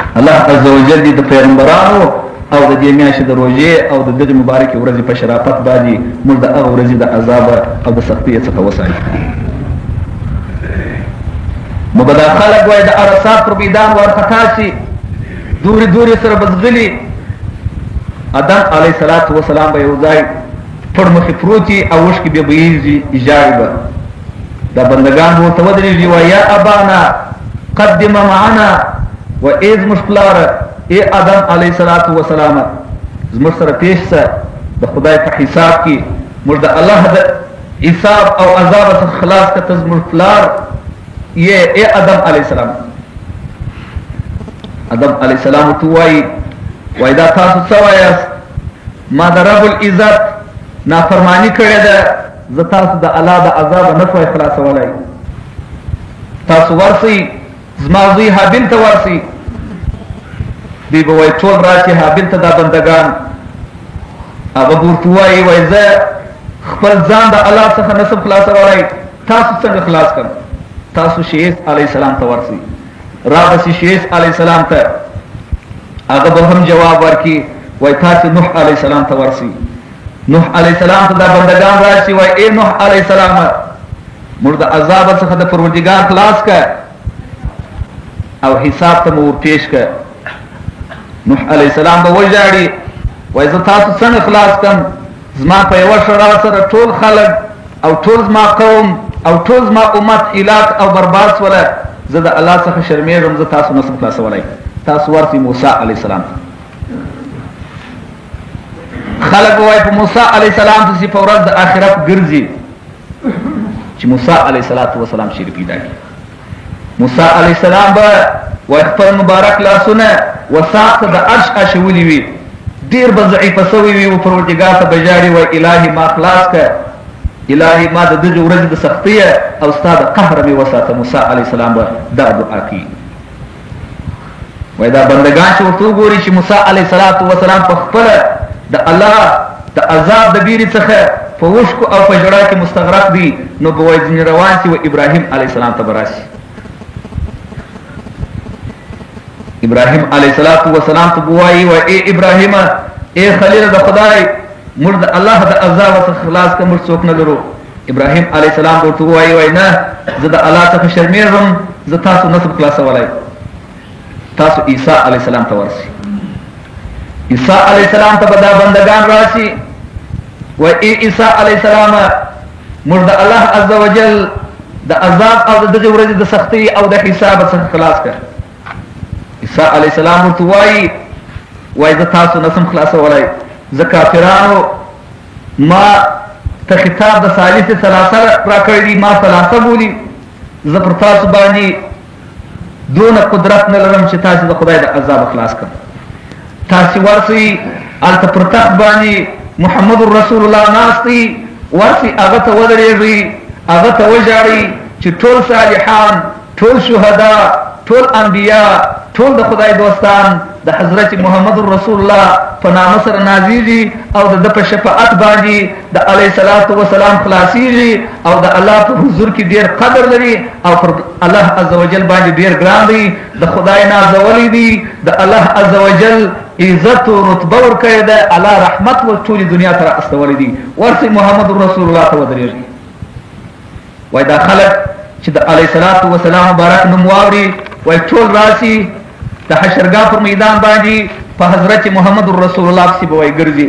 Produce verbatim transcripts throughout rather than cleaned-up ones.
الله عز وجل دې د پیغمبرانو او د دې میاشتې د روژې او د دغې مبارکې ورځې په شرافت باندې موږ د هغه ورځې د عذاب او د سختۍ څخه وساتي. نو به دا خلک وایي د عرصات پر میدان وارخطا شي، دورې دورې سره به ځغلي. ادم علیه الصلاة وسلام به یو ځای پړ مخې پروت وي او اوښکې بیا بهیږي، ژاړي به. دا بندګان به ورته ودرېږي وایي یا ابانا قدم معنا، و ای زموږ پلاره ای ادم علیه الصلاة وسلام زموږ سره پیش شه د خدای په حساب کې، موږ د الله د حساب او عذاب څخه خلاص کړه، ته زموږ پلار یې ای ادم علیه السلام. ادم علیه السلام ورته وایي وایي دا تاسو څه وایاست؟ ما د رب العزت نافرماني کړې ده، زه تاسو د الله د عذابه نه شوی خلاصولی. تاسو ورسئ زما زوی حابیل ته ورسئ. دوی به وایي ټول راشي حابیل ته دا بندګان. هغه به ورته وایي وایي زه خپل ځان د الله څخه نه شم خلاصولی، تاسو څنګه خلاص کړم؟ تاسو شیس علیه السلام ته ورسئ. رابسي شیس علیه السلام ته، هغه به هم جواب ورکړي وایي تاسو نوح علیه السلام ته ورسئ. نوح علیه السلام ته دا بندګان راشي وایي ای نوح علیه السلام موږ د عذاب څخه د پروردګار خلاص کړه او حساب ته مو ورپېښ کړه. نوح علیه السلام به وژاړي وایي زه تاسو څنګه خلاص کړم؟ زما په یوه شړا سره ټول خلک او ټول زما قوم او ټول زما امت هلاک او برباد شوله. زه د الله څخه شرمېږم، زه تاسو نه شم خلاصولی. تاسو ورسئ موسی علیه السلام ته. خلک به وایي په موسی علیه السلام پسې په ورځ د آخرت ګرځي چې موسی علیه السلام شریف پیدا کړي. موسی علیه السلام به وایي خپل مبارک لاسونه وساق ته د عرش اچولي وي، ډېر به ضعیفه سوی وي، و پروردګار ته به ژاړي وایي الهي ما خلاص کړه، الهي ما د دغې ورځې د سختیه او ستا د قهره مې وساته. موسی علیه السلام به دا دعا کوي. وایي دا بندګان چې ورته وګوري چې موسی علیه السلام په خپله د الله د عذاب د بیرې څخه په اوښکو او په ژړا کې مستغرق دي، نو به وایي ځینې روان شي و ابراهیم علیه السلام ته به راشي. ابراهیم علیه السلام ته به وایي وایي ای ابراهیم ای خلیل د خدای موږ د الله د عذاب څخه خلاص کړه، موږ څوک نه لرو. ابراهیم علیه السلام به ورته ووایي وایي نه زه د الله څخه شرمېږم، زه تاسو نه شم خلاصولی. تاسو عیسی علیه السلام ته ورسئ. عیسی علیه السلام ته به دا بندګان راشي وایي ای عیسی علیه السلام موږ د الله عز وجل د عذاب او د دغې ورځې د سختۍ او د حساب څخه خلاص کړه. عیسی علیه السلام ورته وایي وایي زه تاسو نه شم خلاصولی، زه کافرانو ما ته خطاب د ثالث ثلاثه راکړی دي، ما ثلاثه بولي، زه پر تاسو باندې دونه قدرت نه لرم چې تاسو د خدای د عذاب خلاص کړم. تاسو ورسئ هلته پر تخت باندې محمد رسول الله ناست دی، ورسئ هغه ته ودرېږئ، هغه ته وژاړئ چې ټول صالحان، ټول شهدا، ټول انبیا، ټول د خدای دوستان د حضرت محمد رسول الله په نامه سره نازیږي او د ده په شفاعت باندې د علیه الصلاة وسلام خلاصیږي او د الله په حضور کې ډېر قدر لري او پر الله عز وجل باندې ډېر ګران دی. د خدای نازولی دی، د الله عز وجل عزت و رتبه ورکړې ده، الله رحمت و ټولې دنیا ته را استولی دی. ورسئ محمد رسول الله ته ودرېږئ. وایي دا خلک چې د علیه الصلاة وسلام مبارک نوم واوري وایي ټول راشي د حشرګاه پر میدان باندې په حضرت محمد رسول الله پسې به وایي ګرځي.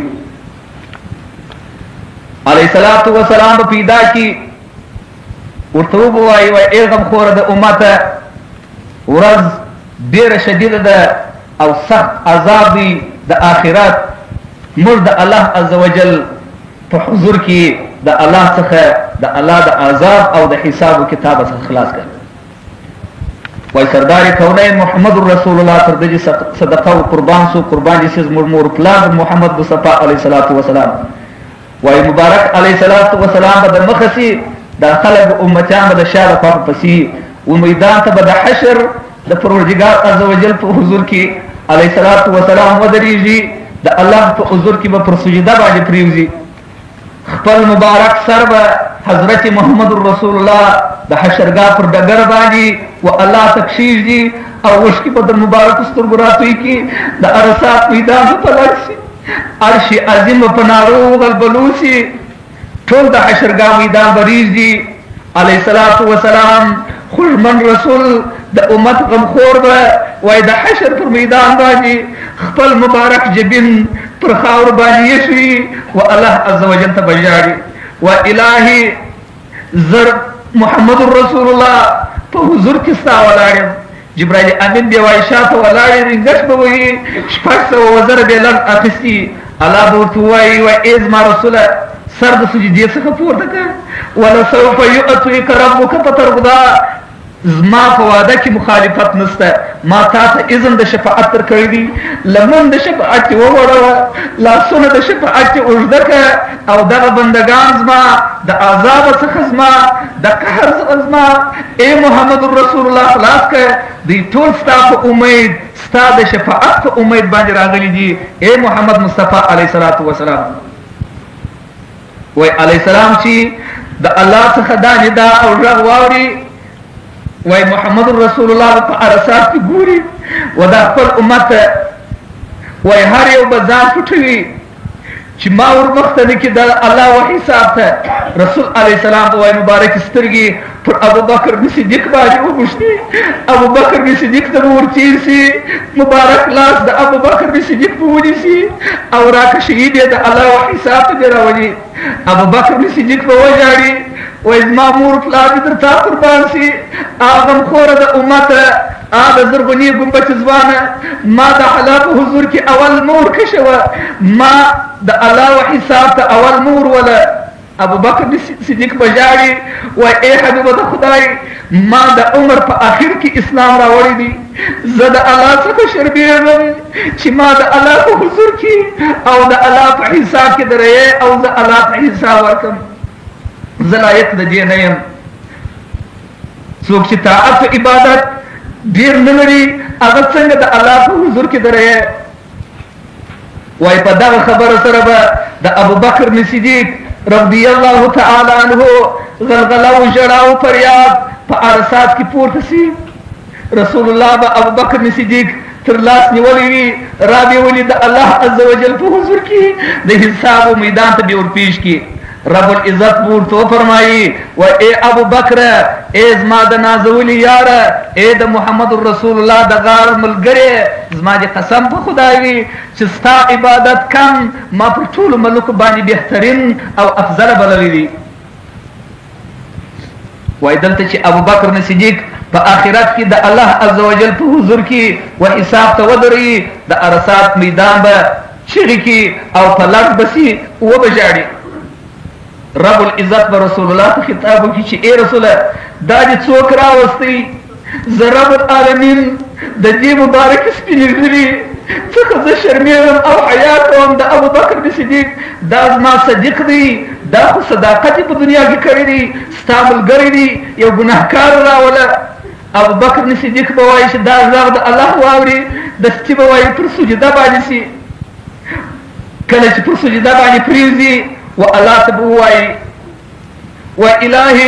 علیه الصلاة وسلام به پیدا کړي، ورته وبه وایي وایي ای غمخوره د امته ورځ ډېره شدیده ده او سخت عذاب دی د آخرت. موږ د الله عز وجل په حضور کې د الله څخه د الله د عذاب او د حساب و کتاب څخه خلاص کړه. وای سردار کونین محمد رسول الله تر دې صدقه او قربان سو قربان دي سیز مور پلان محمد مصطفی علیه الصلاۃ والسلام. وای مبارک علیه الصلاۃ والسلام به مخسي د خلق امتیان به شاله په پسی و میدان ته به د حشر د پروردګار عز وجل په حضور کې علیه الصلاۃ والسلام ودرېږي، د الله په حضور کې به پر سجده باندې پریوزي. خپل مبارک سر به حضرت محمد رسول الله د حشرګاه پر ډګر باندې و الله تکشیږي او وشکی په در مبارک سترګو راتوی کی د عرصات میدان ته لاړ شي عرش عظیم په نارو غلبلوسي ټول د حشرګاه میدان بریږي علیه الصلاة والسلام خوږمن رسول د امت غمخور به وای د حشر پر میدان باندې خپل مبارک جبین پر خاور باندې یشوي و الله عز وجل ته بجاړي و الهي زر محمد رسول الله په حضور کې ستا ولاړ یم جبرائیل امین بیا وای شاته ولاړ رنګش به وي شپږ سوه وزره به لږ اخیستي الله به ورته وایي وای ای زما رسوله سر د سجدې څخه پورته کړه ولسوف یؤتیک ربک فترضا زما په واده کې مخالفت نشته ما تا ته اذن د شفاعت در کړی دی لمن د شفاعت ووړوه لاسونه د شفاعت اوږده کړه او دغه بندګان زما د عذاب څخه زما د قهر څخه زما ای محمد رسول الله خلاص کړه دوی ټول ستا په امید ستا د شفاعت په امید باندې راغلي دي ای محمد مصطفی علیه الصلاة والسلام وای علیه السلام چې د الله څخه دا ندا او غږ واوري وای محمد رسول الله په عرصات کې ګوري و دا خپل امت وای هر یو به ځان پټوي چې ما ور مخته نه کې د الله وحي صاحب ته رسول علیه السلام وای مبارک سترګې پر ابو بکر صدیق باندې وګوښتي ابو بکر صدیق ته ورتیر سي مبارک لاس د ابو بکر صدیق په ونیسي او راکه شهید د الله وحي صاحب ته راوړي ابو بکر صدیق په وجاړي و زما مور پلار دې درته قربان سي هغه خوره د امت هغه زرغونی ګنبد ځوانه ما د الله په حضور کې اول نور کشوه ما د الله وحي صاحب ته اول نور ولا ابو بکر صدیق بجاړي و اے حبیب د خدای ما د عمر په اخر کې اسلام راوړی دی زه د الله څخه شرمېږم چې ما د الله په حضور کې او د الله په حساب کې درې او د الله په حساب ورکم زه لایق د دې نه یم څوک چې طاعت او عبادت ډېر نه لري هغه څنګه د الله په حضور کې درې وای په دغه خبره سره به د ابو بکر صدیق رضی الله تعالی عنه غلغله او ژړا او فریاد په عرصات کې پورته سي رسول الله به ابو بکر صدیق تر لاس نیولی وي رابې ولي د الله عز وجل په حضور کې د حساب و میدان ته به ورپېښ کړي رب العزت ورته وفرمایي و اے ابو بکر اے زما د نازولي یاره اے د محمد رسول الله د غار ملګری زما د قسم په خدای وي چې ستا عبادت کم ما پر ټولو ملکو باندې بهترین او افضل بللی دي وای دلته چې ابو بکر صدیق په آخرت کې د الله عز وجل په حضور کې و حساب ته ودري د عرصات میدان به چغې کې او په لړ بسي وبژاړي رب العزت به رسول الله ته خطاب وکړي چې ای رسوله دا دې څوک راوستی زه رب العالمین د دې مبارک سپینې ږیرې څخه زه شرمېږم او حیا کوم د ابو بکر صدیق دا زما صدیق دی دا خو صداقت په دنیا کې کړی دی ستا ملګری دی یو ګناهکار راوله ابو بکر صدیق به وایي چې دا غږ د الله واوري دستي به وایي پر سجده باندې سي کله چې پر سجده باندې پرېوځي و الله ته به ووایي و الهي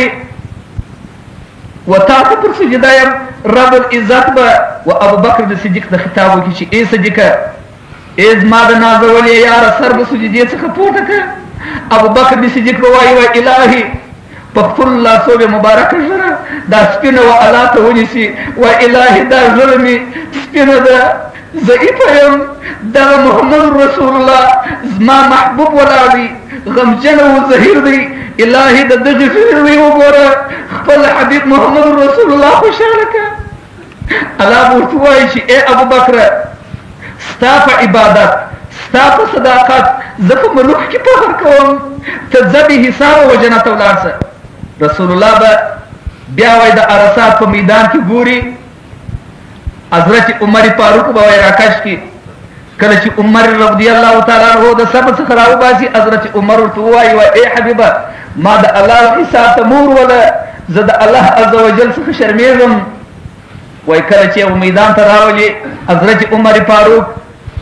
و تا ته پر سجده یم رب العزت به و ابو بکر صدیق ته خطاب وکړي چې ای صدیقه ای زما د نازولې یاره سر به سجدې څخه پورته کړه ابو بکر صدیق به وایي و الهي په خپل لاسو به مبارکه ژړه دا سپینه و الله ته ونیسي و الهي دا ژړه مې سپینه ده ضعیفه یم دغه محمد رسول الله زما محبوب ولاړ دی غمجن او زهیر دی الهي د دغه ژړې وګوره خپل حبیب محمد رسول الله خوشحاله کړه الله ورته وایي چې ای ابو بکر ستا په عبادت ستا په صداقت زه په ملوک کې فخر کوم ته ځه بې حسابه و جنت ته ولاړ شه رسول الله به بیا وایي د عرصات په میدان کې ګوري حضرت عمر فاروق به وایي راکش کړي کله چې عمر رضی الله تعالی عنہ د صبر څخه راوباسي حضرت عمر ورته وایي و ای حبیبه ما د الله حساب ته مور ولا زه د الله عز وجل څخه شرمېږم وایي کله چې میدان ته راولي حضرت عمر فاروق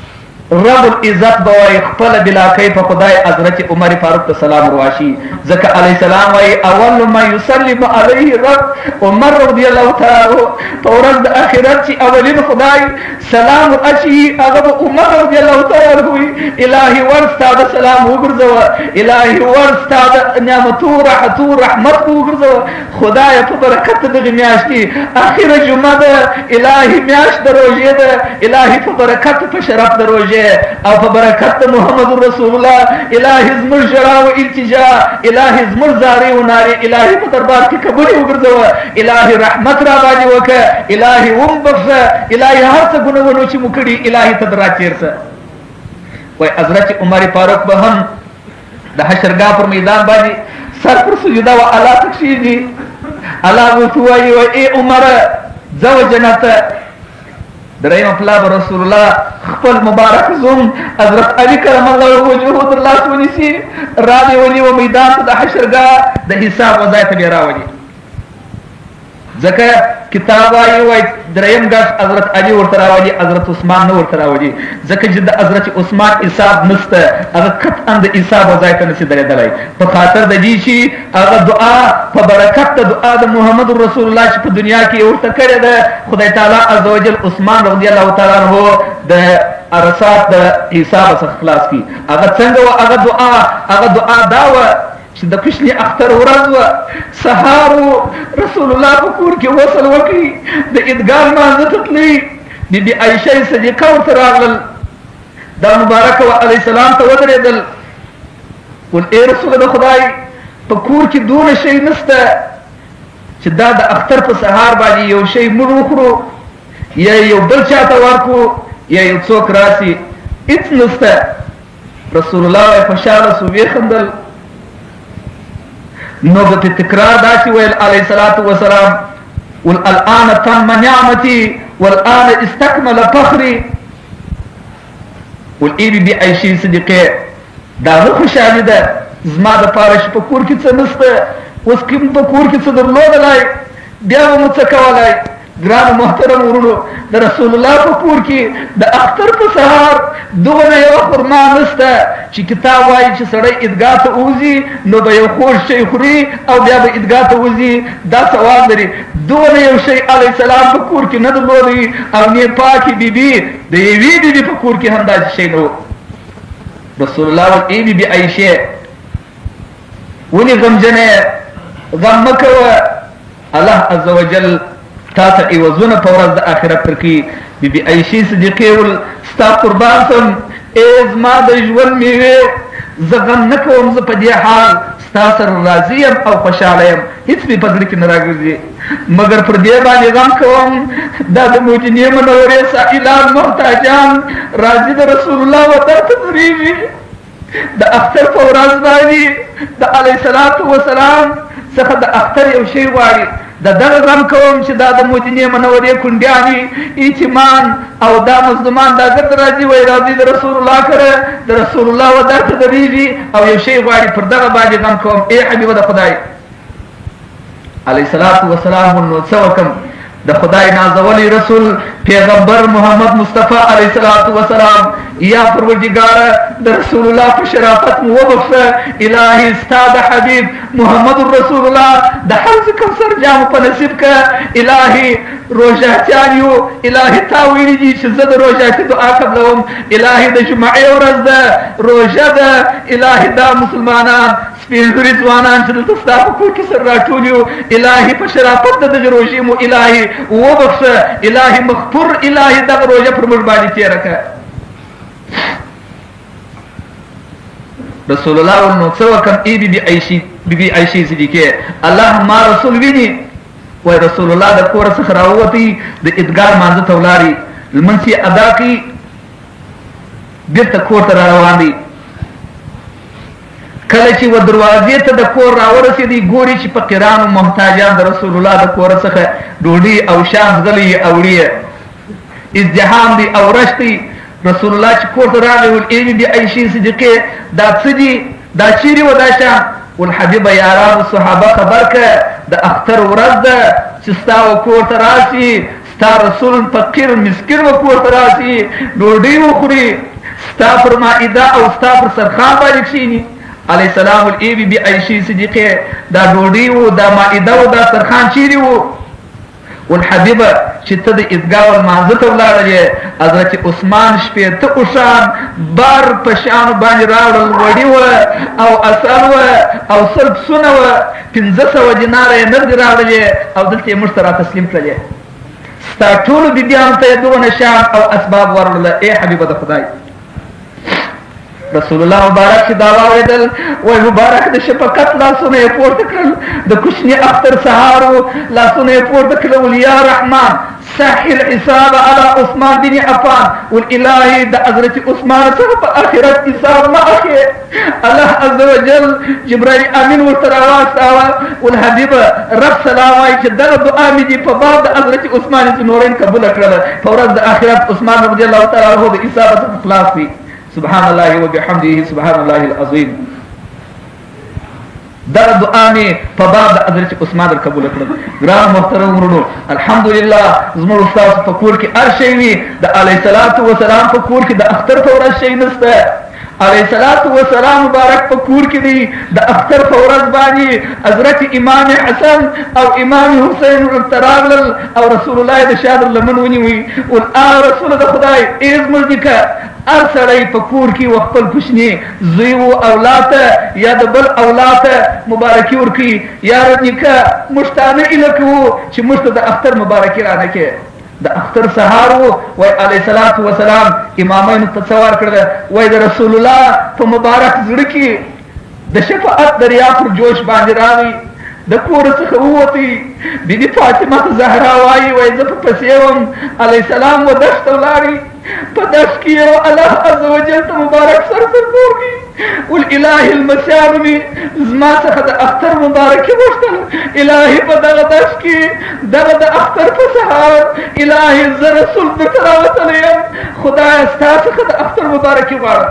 رب العزت بوای خپل بلا کیف خدای حضرت عمر فاروق ته سلام رواشي ځکه علی السلام وای اول ما یسلم علیه رب عمر رضی الله تعالی په ورځ د آخرت چې اولین خدای سلام اچي هغه عمر رضی الله تعالی وای الهي ورستا سلام وګرځو الهي ورستا نعمتو رحمتو رحمت وګرځو خدای په برکت دغه میاشتې اخیره جمعه ده الهي میاشت دروځي ده الهي په برکت په شرف دروځي او په برکت محمد رسول الله الهي زمر جرا او التجا الهي زمر زاري او ناري الهي په دربار کې قبول وګرځو الهي رحمت را باندې وکړه الهي ومبخ الهي هر څه ګناونه چې مکړي الهي تدرا چیرته وای حضرت عمر فاروق به هم د حشرګاه پر میدان باندې سر پر سجده او اعلی تکشيږي الله وتوي و اي عمر زو جنت دریم پلاب رسول الله خپل مبارک زوم حضرت علی کرم الله وجهه در لاس ونیسي را دی ونی و میدان ته د حشرګاه د حساب وځای ته راوړي ځکه کتاب وايي وای دریم ګس حضرت علی ورته راوړي حضرت عثمان نو ورته راوړي ځکه چې د حضرت عثمان حساب نشته هغه قطعا د حساب وځای ته نشي درېدلی په خاطر د دې چې هغه دعا په برکت د دعا د محمد رسول الله چې په دنیا کې ورته کړې ده خدای تعالی عزوجل عثمان رضی الله تعالی عنہ د ارسات د حساب څخه خلاص کی هغه څنګه و هغه دعا هغه دعا دا و چې د پښلي اختر ورځ و سهار رسول الله په کور کې وصل وکړي د ادګار مانځه ته تللی بي بي عائشه صدیقه ورته راغلل دا مبارکه و علیه السلام ته ودرېدل ول ای رسول د خدای په کور کې دونه شی نشته چې دا د اختر په سهار باندې یو شی موږ وخورو یا یو بل چاته ورکو یا یو څوک راسي هېڅ نشته رسول الله خوشحاله سو ویې نو به تکرار داسې ویل علیه الصلاة والسلام والآن تم نعمتي والآن استكمل فخري ول ای بي بي عائشې صدیقې دا نه خوشحالي ده زما دپاره چې په کور کې څه نشته اوس کوم په کور کې څه درلودلی بیا به مو څه کولی ګرانو محترم ورونو د رسول الله په کور کې د اختر په سهار دغه یوه خرما نشته چې کتاب وایي چې سړی عیدګاه ته وځي نو به یو خوږ شی خوري او بیا به عیدګاه ته وځي دا ثواب لري دغه یو شی علیه السلام په کور کې نه درلودی او نه پاکې بیبي د یوې بیبي په کور کې هم داسې شی نه و رسول الله ویل ای بیبي عایشې ولې غمجنې غم مه کوه الله عز وجل تا ته عوضونه په ورځ د آخرت درکړي بي بي عایشې صدیقې ول ستا قربان سم ای زما د ژوند میوې زه غم نه کوم زه په دې حال ستا سره راضي یم او خوشحاله یم هېڅ مې په زړه کې نه راګرځي مګر پر دې باندې غم کوم دا د مدینې منورې سائلان محتاجان راځي د رسول الله وطن ته درېږي د اختر په ورځ باندې د علیه الصلاة وسلام څخه د اختر یو شی غواړي د دغه غم کوم چې دا د مدینې منورې کونډیانې ایتمان او دا مظلومان دا ځکه راځي وایي راځي د رسول الله کره د رسول الله ودر ته درېږي او یو شی غواړي پر دغه باندې غم کوم ای حبیبه د خدای علیه الصلاة وسلام نو څه وکړم د خدای نازولی رسول پیغمبر محمد مصطفی علیه الصلاة وسلام یا پروردگار د رسول الله په شرافت مو وبخښه الهي ستا د حبیب محمد رسول الله د حوض کوثر جام په نصیب که الهي روژاتیان یو الهي تا ویلي دي چې زه د روژاتي دعا قبلوم الهي د جمعې ورځ ده روژه ده الهي دا مسلمانان سپین ږیري ځوانان چې دلته ستا په کور کې سره راټول یو الهي په شرافت د دغې روژې مو الهي وبخښه الهي مغفور الهي دغه روژه پر موږ باندې تېره کړه رسول الله ول نو څه وکړم ای بي بي عایشې بي بي عایشې صدیقې الله ما رسول ویني وای رسول الله د کور څخه راووتی د عیدګاه مانځه ته ولاړې لمونځ یې ادا کړي بېرته کور ته را روان دی کله چې و دروازې ته د کور راورسېدی ګوري چې فقیرانو محتاجان د رسول الله د کور څخه ډوډۍ او شام غلی یې اوړي ازدحام دی او رش دی رسول الله چې کور ته راغی ول ای بي بي عایشې صدیقې دا څه دي دا چیرې و دا شام ول حبیبه یارانو صحابه خبر که د اختر ورځ ده چې ستا و کور ته راسي ستا رسول فقیر مسکین و کور ته راسي ډوډۍ وخوري ستا پر مائده او ستا پر سرخان باندې کښېني. علیه السلام ول ای بی بی عایشې صدیقې دا ډوډۍ و دا مائده و دا سرخان چیرې و؟ ول حبیبه چې ته د عیدګاه ولمانځه ته ولاړلې حضرت عثمان شپېته اوښان بار په شیانو باندې راوړل، وړي وه او اصل وه او سل پسونه وه، پنځه سوه دیناره یې نغدې راوړلې او دلته یې موږ ته را تسلیم کړلې. ستا ټولو بیبیانو ته یې دغونه شیان او اسباب وروړله. ای حبیبه د خدای رسول الله مبارک چې دا واورېدل وایي مبارک د شفقت لاسونه یې پورته کړل، د کوچني اختر سهار و لاسونه یې پورته کړل. ول یا رحمان سهل حساب على عثمان بن عفان، ول الهي د حضرت عثمان څخه په آخرت حساب مه اخلې. الله عز وجل جبرائیل امین ورته راواستاوه. ول حبیبه رب سلام وایي چې دغه دعا مې دې په باب د حضرت عثمان ذوالنورین قبوله کړله، په ورځ د آخرت عثمان رضی الله تعالی عنه د حساب څخه خلاص وي. سبحان الله وبحمده سبحان الله العظیم. دا دعا مې په باب د حضرت عثمان در قبوله کړل. ګران محترم ورونو، الحمدلله زموږ ستاسو په کور کې هر شی وي، د علیه الصلاة وسلام په کور کې د اختر په ورځ شی نشته. علیه الصلاة وسلام مبارک په کور کې دی، د اختر په ورځ باندې حضرت امام حسن او امام حسین ورته راغلل او رسول الله د شادر لمن ونیوي. ول آ رسول د خدای ای زموږ نیکه هر سړی په کور کې و خپل کوچني زوی و اولاد ته یا د بل اولاد ته مبارکي ورکوي. یاره نیکه موږ ته نه هیله کوو چې موږ ته د اختر مبارکي رانکړې. د اختر سهار و وای علیه الصلاة وسلام امامینو ته څه ورکړله؟ وای د رسول الله په مبارک زړه کې د شفاعت دریا پر جوش باندې راغی، د کور څخه ووتی. بیبي فاطمه زهرا وایي وای زه په پسې وم، علیه السلام و دشت ته ولاړې، په دشت کې یو الله عز وجل ته مبارک سر پر نور کړي. ول الهي المسیانو مې زما څخه د اختر مبارکي غوښتل. الهي په دغه دشت کې دغه د اختر په سهار الهي زه رسول درته راوتلی یم، خدایه ستا څخه د اختر مبارکي غواړم.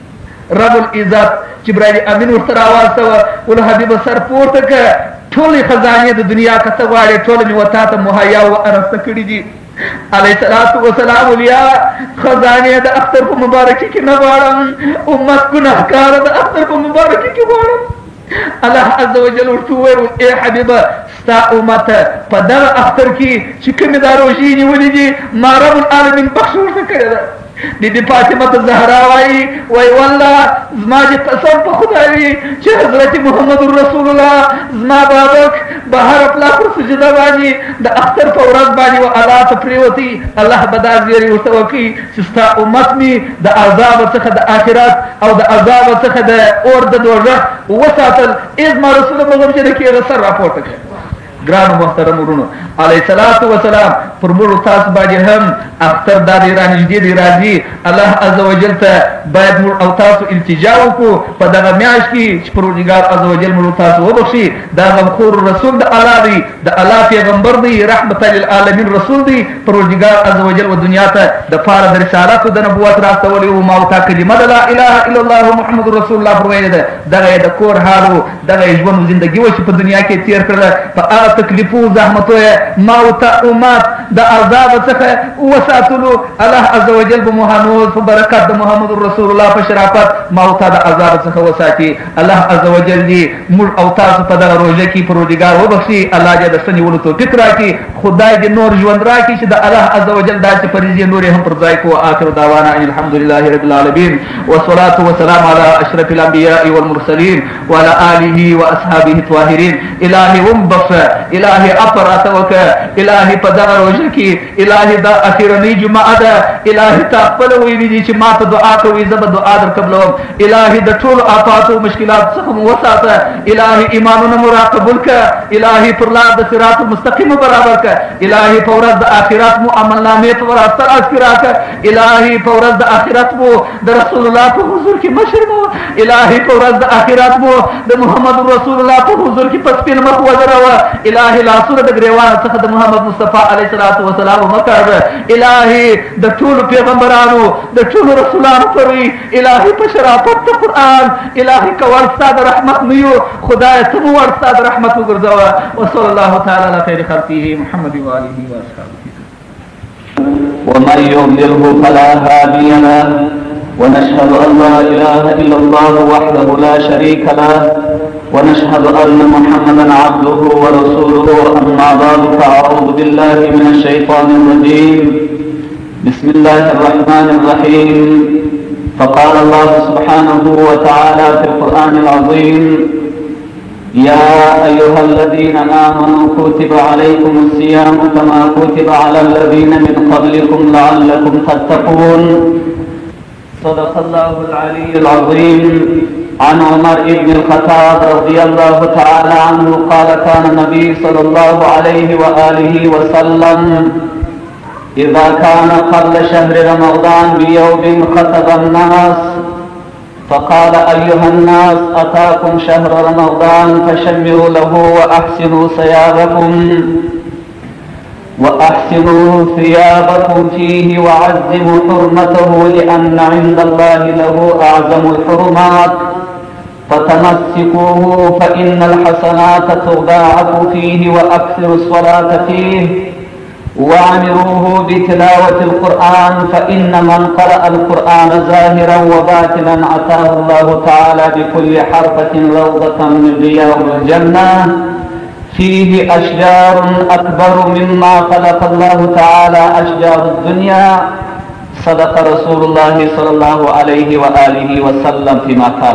رب العزت جبرائیل امین ورته راواستوه. ول حبیبه سر پورته که ټولې خزانې د دنیا که ته غواړې ټوله مې وتا ته مهیا و ارسته کړي دي. علیه الصلاة وسلام ولیا خزانې د اختر په مبارکي کې نه غواړم، امت ګناهکاره د اختر په مبارکي کې غواړم. الله عز وجل ورته وویل ای حبیبه ستا امت په دغه اختر کې چې کومې دا روژې نیولې دي ما رب العالمین بخښ ورته کړې ده. بیبي فاطمه زهرا وایي وای والله زما دې قسم په خدای وي چې حضرت محمد رسول الله زما بابک بهر پلا پر سجده باندې د اختر په ورځ باندې و الله ته پرېوتی. الله به دا زیری ورته وکړي چې ستا امت مې د عذاب څخه د آخرت او د عذاب څخه د اور د دوزخ وساتل. ای زما رسول مغم چې د کې سر راپورته کړه. ګرانو محترم ورونو، علیه الصلاة وسلام پر موږ تاسو باندې هم اختر دا دی رانږدې دی راځي. الله عز وجل ته باید موږ او تاسو التجا وکړو په دغه میاشت کې چې پروردګار عز وجل موږ تاسو وبخښي. دا غمخور رسول د الله دی، د الله پیغمبر دی، رحمت للعالمین رسول دی. پروردګار عز وجل و دنیا ته د پاره د رسالت او د نبوت راستولی و. ما ورته کلمه د لا اله الا الله محمد رسول الله پر ویلې ده. دغه د کور حال و، دغه ژوند زندګي و چې په دنیا کې تېر کړله. په هغه تکلیفو زحمتو ما ورته امت د عذاب څخه وساتلو. الله عز وجل به محمد په برکت د محمد رسول الله په شرافت ما ورته د عذاب څخه وساتي. الله عز وجل دې موږ او تاسو په دغه روژه کې پروردګار وبخښي. الله دې د ښه نیولو توفیق راکړي. خدای دې نور ژوند راکړي چې د الله عز وجل داسې فریضې نورې هم پر ځای کړو. آخر دعوانا ان الحمد لله رب العالمین والصلاة والسلام على اشرف الانبیاء والمرسلین وعلى آله واصحابه الطاهرین. الهي ومبخ الهي اپرات وک الهي په دغه روژه کې الهي دا اخیرنۍ جمعه ده. الهي تا خپل ویلي دي چې ما ته دعا کوي زه به دعا در قبلوم. الهي د ټولو آفاتو مشکلات څخه مو وساته. الهي ایمانونه مو را قبول کړه. الهي پر لار د صراط المستقیم برابر کړه. الهي په ورځ د آخرت مو عملنامې په ورځ سره اذکرا کړه. الهي په ورځ د آخرت مو د رسول الله په حضور کې مشر مو. الهي په ورځ د آخرت مو د محمد رسول الله په حضور کې په سپین مخ ودروه. الهي لاسونه د ګریوان څخه د محمد مصطفی علیه الصلاة وسلام مکړه. الهي د ټولو پیغمبرانو د ټولو رسولانو پروي. الهي په شرافت د قرآن الهي کول ستا د رحمت نیو. خدای ته مو ور ستا د رحمت وګرځوه. وصلی الله تعالی علی خیر خلقه محمد و آله و اصحابه. ومن يضلله فلا هادي له ونشهد أن لا إله إلا الله وحده لا شريك له ونشهد أن محمدا عبده ورسوله أما بعد فأعوذ بالله من الشيطان الرجيم بسم الله الرحمن الرحيم فقال الله سبحانه وتعالى في القرآن العظيم يا أيها الذين آمنوا كتب عليكم الصيام كما كتب على الذين من قبلكم لعلكم تتقون صدق الله العلي العظيم عن عمر بن الخطاب رضي الله تعالى عنه قال كان النبي صلى الله عليه وآله وسلم إذا كان قبل شهر رمضان بيوم خطب الناس فقال أيها الناس أتاكم شهر رمضان فشمروا له وأحسنوا صيامكم وأحسنوا ثيابكم فيه وعزموا حرمته لأن عند الله له أعظم الحرمات فتمسكوه فإن الحسنات تضاعف فيه وأكثروا الصلاة فيه وعمروه بتلاوة القرآن فإن من قرأ القرآن ظاهرا وباطنا أتاه الله تعالى بكل حرفة روضة من رياض الجنة فيه أشجار أكبر مما خلق الله تعالى أشجار الدنيا صدق رسول الله صلى الله عليه وآله وسلم فيما قال.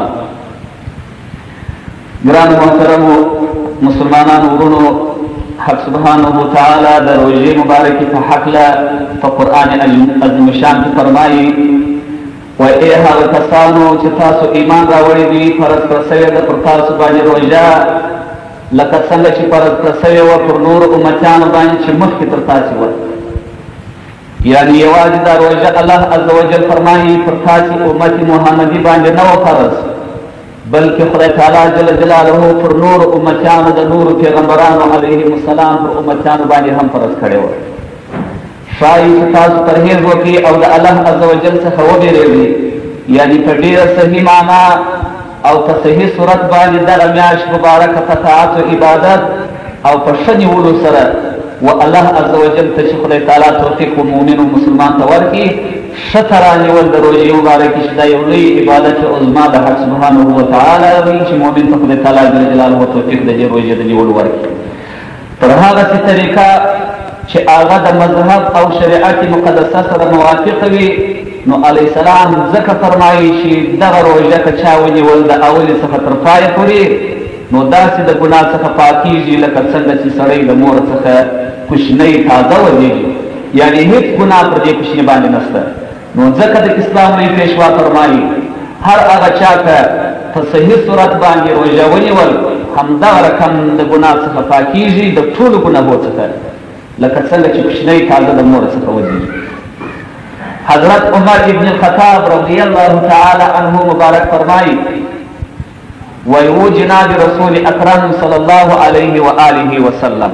گران محترم مسلمانان ورونو حق سبحانه وتعالى در روزه مبارکی په حق له په قرآن عظیم شان کې فرمایي و ای هغه کسانو چې تاسو ایمان راوړی دي فرض کړه شوې ده پر تاسو باندې روژه لکه څنګه چې فرض کړه شوې وه پر نورو امتیانو باندې چې مخکې تر تاسې وه یعنې یوازې دا روژه الله عز وجل فرمایي پر تاسې امت محمدي باندې نه وه فرض بلکې خدای تعالی جل جلاله پر نور امتیانو د نورو پیغمبرانو علیهم السلام پر امتیانو باندې هم فرض کړی وه ښایي چې تاسو پرهیز وکړئ او د الله عز وجل څخه وبېرېږئ یعنې په ډېره صحیح معنا او په صحیح صورت باندې دغه میاشت مبارکه په طاعت و عبادت او په ښه نیولو سره و الله عز وجل ته چې خدای تعالی توفیق و مؤمن و مسلمان ته ورکړي ښه ته رانیول د روژې مبارکې چې دا یو لوی عبادت عظما د حق سبحانه وتعالی وي چې مؤمن ته خدای تعالی جل جلاله توفیق د دې روژې د نیولو ورکړي پر هغسې طریقه چې هغه د مذهب او شریعت مقدسه سره موافقه وي نو علیه السلام ځکه فرمایي چې دغه روژه که چا ونیول د اولې څخه تر پایه پورې نو داسې د ګناه څخه پاکیږي لکه څنګه چې سړی د مور څخه کوچنی تازه وزېږي یعنې هېڅ ګناه پر دې کوچني باندې نشته نو ځکه د اسلام لوی پیشوا فرمایي هر هغه چا ته په صحیح صورت باندې روژه ونیول همدغه رقم د ګناه څخه پاکیږي د ټولو ګناهو څخه لکه څنګه چې کوچنی تازه د مور څخه وزېږي حضرت عمر ابن الخطاب رضی الله تعالی عنه مبارک فرمایي وی و جناب رسول اکرم صلی الله علیه و آله وسلم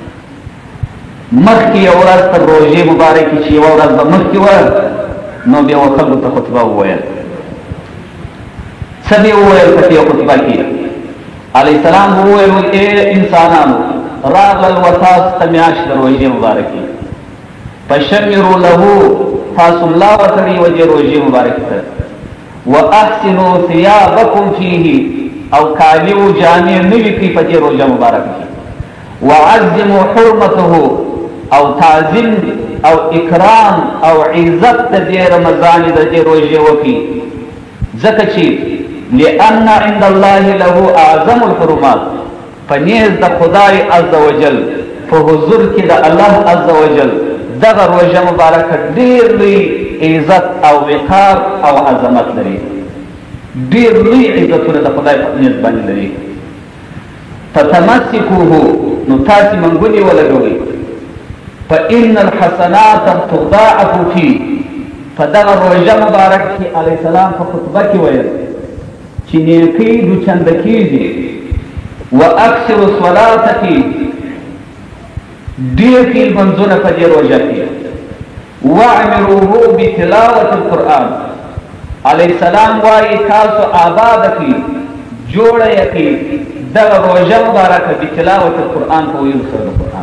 مخکې یو ورځ تر روژې مبارکې چې یوه ورځ به مخکې وه نو بیا و خلکو ته خطبه وویل څه به وویل په دې خطبه کې علیه السلام به وویل ای انسانانو راغلل و تاسو ته میاشت د روژې مبارکې فشمروا له تاسو ملا وتړئ و دې روژې مبارکې ته واحسنوا ثيابکم فیه او کالي و جامې نوي کړئ په دې روژه مبارکه کې وعظموا حرمته او تعظیم او اکرام او عزت د دې رمضان د دې روژې وکړي ځکه چې لأن عند الله له اعظم الحرمات په نیز د خدای عز وجل په حضور کې د الله عز وجل دغه روژه مبارکه ډېر لوی عزت او وقار او عظمت لري ډېر لوی عزتونه د خدای په نیز باندې لري فتمسکوه نو تاسې منګونې ولګوئ فإن الحسنات تضاعف فيه په دغه روژه مبارک کې علیه السلام په خطبه کې ویل چې نیکۍ دوچنده کېږي واکثروا الصلاة فيه ډېر کې لمونځونه په دې روژه کې واعمروه بتلاوة القرآن علیه السلام وایي تاسو آباد کړئ جوړه یې کړئ دغه روژه مبارکه بتلاوة القرآن په ویلو سره د قرآن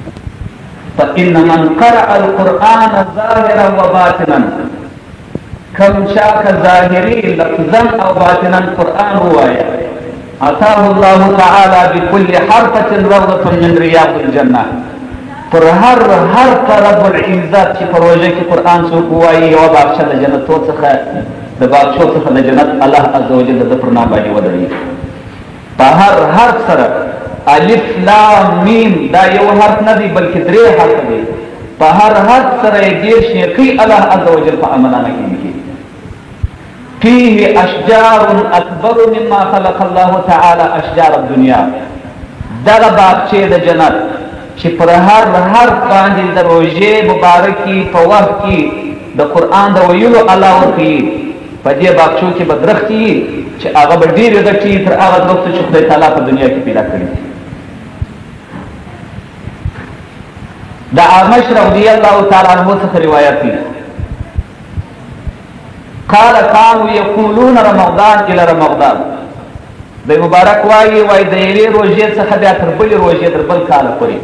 فإن من قرأ القرآن ظاهرا وباطنا کم چا که ظاهري لفظا او باطنا قرآن ووایا اتاه الله تعالی بكل حرفة روضة من رياض الجنة. پر هر حرف رب العزت چې په روژه کې قرآن څوک ووایي یوه باغچه د جنتو څخه د باغچو څخه د جنت الله عز وجل د ده پر نام باندې ودروي. په هر حرف سره الف لام میم دا یو حرف نه دی بلکې درې حرف دی. په هر حرف سره یې دېرش نیکۍ الله عز وجل په امانانه کې لیکي. فيه اشجار اکبر مما خلق الله تعالی اشجار الدنیا. دغه باغچې د جنت چې پر هر حرف باندې د روژې مبارکي په وخت کې د قرآن د ویلو الله ورکوي په دې باغچو کې به درختې وي چې هغه به ډېرې غټې تر هغه درختو چې خدای تعالی په دنیا کې پیدا کړي. د اعمش رضی الله تعالی عنه څخه روایت دی قال كانوا يقولون رمضان الى رمضان. د مبارک وایي وایي د یوې روژې څخه بیا تر بلې روژې تر بل کاله پورې.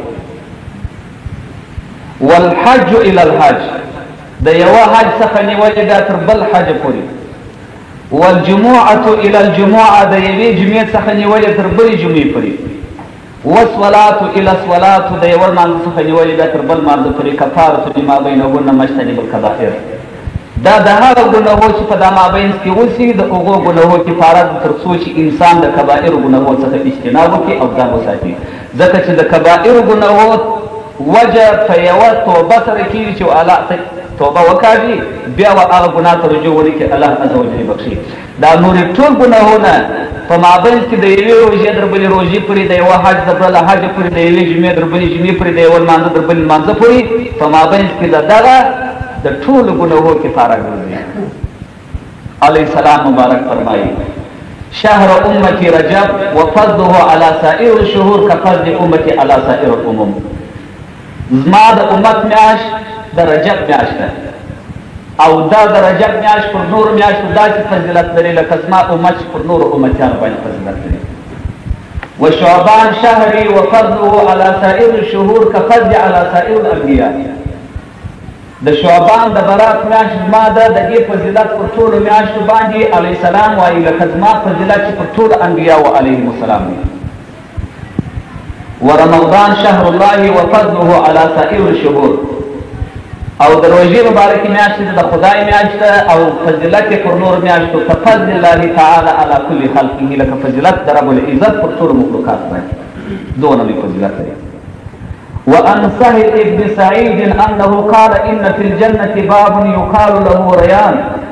والحج الى الحج د یوه حج څخه نیولې بیا تر بل حج پورې. والجمعة الى الجمعة د یوې جمعې څخه نیولې تر بلې جمعې پورې. والصلاة الى الصلاة د یوه لمانځه څخه نیولې بیا تر بل لمانځه پورې. کفارة لما بینهن مجتنب الکبائر. دا د هغه ګناهو چې په دا مابینځ کې اوسي د هغو ګناهو کفاره ده تر څو چې انسان د کبائرو ګناهو څخه اجتناب وکړي او ځان وساتي. ځکه چې د کبائرو ګناهو وجه په یوه توبه سره کېږي چې الله توبه وکاږي بیا به هغه ګناه ته رجوع وکړي الله عز وجل بخښي. دا نورې ټول ګناهونه په مابینځ کې د یوې روژې تر بلې روژې پورې د یوه حج تر بله حجه پورې د یوې جمعې تر بلې جمعې پورې د یوه لمانځه تر بلې لمانځه پورې په مابینځ کې د دغه د ټولو ګناهو کفاره ګرځي. علیه السلام مبارک فرمایي شهر امتی رجب وفضله على سائر الشهور كفضل امتی على سائر الامم. زما د امت میاشت د رجب میاشت ده او دا د رجب میاشت پر نورو میاشتو داسې فضیلت لري لکه زما امت چې پر نورو امتیانو باندې فضیلت لري. وشعبان شهري وفضله على سائر الشهور كفضل على سائر الانبیاء. د شعبان د برات میاشت زما ده د دې فضیلت پر ټولو میاشتو باندې علیه السلام وایي لکه زما فضیلت چې پر ټولو انبیاو علیهم السلام دی. ورمضان شهر الله وفضله على سائر الشهور. او د روژې مبارکې میاشت د خدای میاشت ده او فضیلت یې پر نورو میاشتو كفضل الله تعالی على كل خلقه لکه فضیلت د رب العزت پر ټولو مخلوقات باندې دونه لوی فضیلت لري. وعن سهل ابن سعيد انه قال ان في الجنه باب يقال له ريان.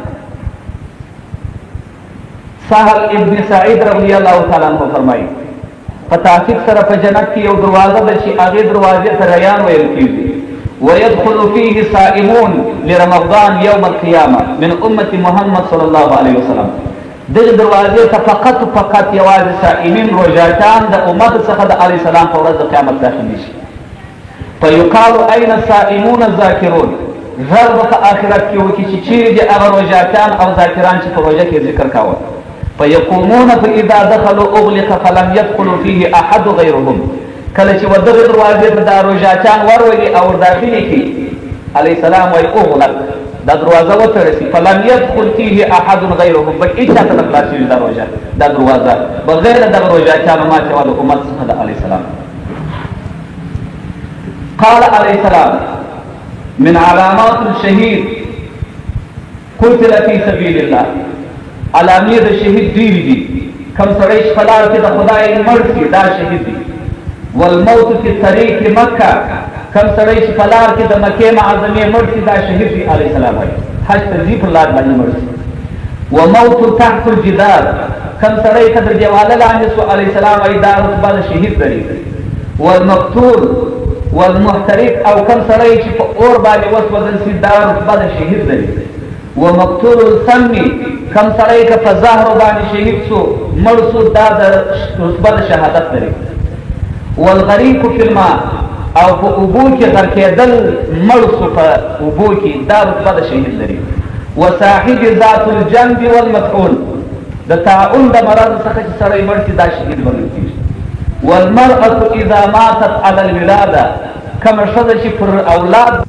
سهل ابن سعيد رضی الله تعالی عنہ فرمایي په تحقیق سره په جنت کې یو دروازه ده چې هغې دروازې ته ریان ویل کېږي. ويدخل فيه صائمون لرمضان يوم القيامه من امه محمد صلی الله علیه وسلم. دغه دروازې ته فقط فقط یوازې صائمین روژهچان د امت څخه د علیه السلام په ورځ د قیامت داخل شي. فیقال اين الصائمون الذاکرون. غږ به په آخرت کې وکړي چې چیرې دي هغه روژهچان او ذاکران چې په روژه کې ذکر کاوه. فیقومون فاذا دخلوا اغلق فلم يدخلوا فيه احد غیرهم. کله چې ودغه دروازې ته دا روژهچان ورولي او ورداخلې کړي علیه السلام وایي اغلق دا دروازه وتړل شي فلم يدخل فيه احد غیرهم بل هېچا ته نه خلاصېږي دا روژه دا دروازه بغیر دغه روژهچانو ماتې وه د امت څخه د علیه السلام. قال عليه السلام من علامات الشهيد قتل في سبيل الله. علامې د شهید ډېرې دي. کم سړی چې په لار کې د خدای مړ شي دا شهید دی. والموت في طريق مکه. کم سړی چې په لار کې د مکې معظمې مړ شي دا شهید دی علیه السلام وایي حج ته ځي پر لار باندې مړ شي. وموت تحت الجدار. کم سړی که تر دیواله لاندې سو علیه السلام وایي دا رتبه د شهید لري. والمقتول والمحترق او کم سړی چې په اور باندې وسوځل شي دا رتبه د شهید لري. ومقتول السم کم سړی که په زهرو باندې شهید سو مړ سو دا د رتبه د شهادت لري. والغریق فی الماء او په اوبو کې غرقېدل مړ سو په اوبو کې دا رتبه د شهید لري. وصاحب ذات الجنب والمطعون د طاعون د مرض څخه چې سړی مړ شي دا شهید بلل کېږي. والمرأة اذا ماتت على الولاده کومه ښځه چې پر اولاد